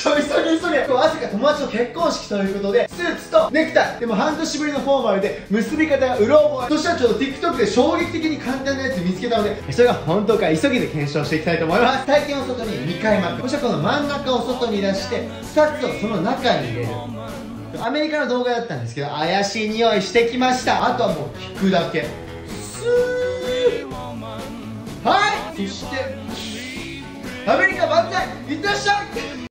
急げ。今日朝から友達の結婚式ということで、スーツとネクタイ。でも半年ぶりのフォーマルで、結び方がうろ覚え。そしたらちょっと TikTok で衝撃的に簡単なやつ見つけたので、それが本当か急ぎで検証していきたいと思います。体験を外に2回巻く。そしてこの真ん中を外に出して、2つをその中に入れる。アメリカの動画だったんですけど、怪しい匂いしてきました。あとはもう引くだけ。スー。はい。そしてアメリカ万歳。いってらっしゃい。